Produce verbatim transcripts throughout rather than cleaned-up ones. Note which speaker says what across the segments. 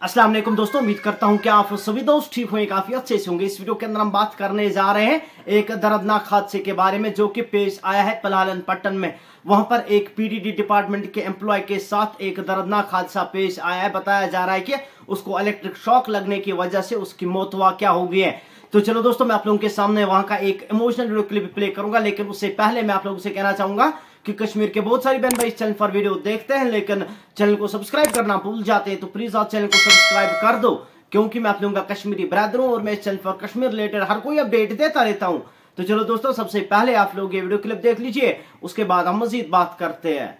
Speaker 1: अस्सलाम वालेकुम दोस्तों, उम्मीद करता हूं कि आप सभी दोस्त ठीक होंगे, काफी अच्छे से होंगे। इस वीडियो के अंदर हम बात करने जा रहे हैं एक दर्दनाक हादसे के बारे में जो कि पेश आया है पलालन पट्टन में। वहां पर एक पीडीडी डिपार्टमेंट के एम्प्लॉय के साथ एक दर्दनाक हादसा पेश आया है। बताया जा रहा है कि उसको इलेक्ट्रिक शॉक लगने की वजह से उसकी मौत हुआ क्या हो गई है। तो चलो दोस्तों, मैं आप लोगों के सामने वहां का एक इमोशनल वीडियो क्लिप प्ले करूंगा, लेकिन उससे पहले मैं आप लोगों से कहना चाहूंगा कि कश्मीर के बहुत सारी बहन भाई इस चैनल पर वीडियो देखते हैं लेकिन चैनल को सब्सक्राइब करना भूल जाते हैं, तो प्लीज आप चैनल को सब्सक्राइब कर दो, क्योंकि मैं आप लोगों का कश्मीरी ब्रदर हूं और मैं इस चैनल पर कश्मीर रिलेटेड हर कोई अपडेट देता रहता हूं। तो चलो दोस्तों, सबसे पहले आप लोग ये वीडियो क्लिप देख लीजिए, उसके बाद हम मजीद बात करते हैं।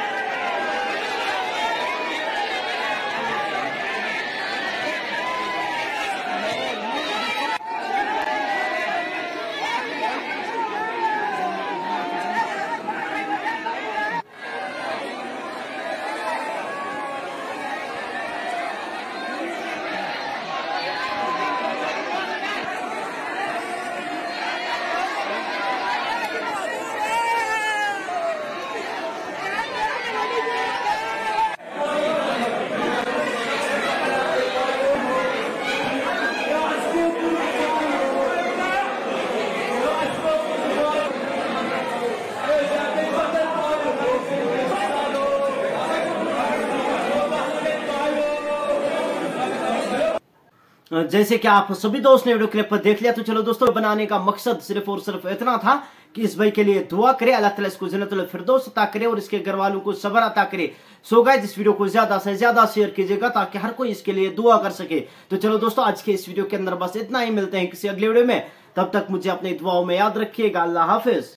Speaker 1: जैसे कि आप सभी दोस्त ने वीडियो क्लिप पर देख लिया, तो चलो दोस्तों, बनाने का मकसद सिर्फ और सिर्फ इतना था कि इस भाई के लिए दुआ करे, अल्लाह ताला इसको जन्नतुल फिरदौस अता करे और इसके घर वालों को सब्र अता करे। सो गाइस, इस वीडियो को ज्यादा से ज्यादा शेयर कीजिएगा ताकि हर कोई इसके लिए दुआ कर सके। तो चलो दोस्तों, आज के इस वीडियो के अंदर बस इतना ही। मिलते हैं किसी अगले वीडियो में, तब तक मुझे अपनी दुआओं में याद रखिएगा। अल्लाह हाफिज।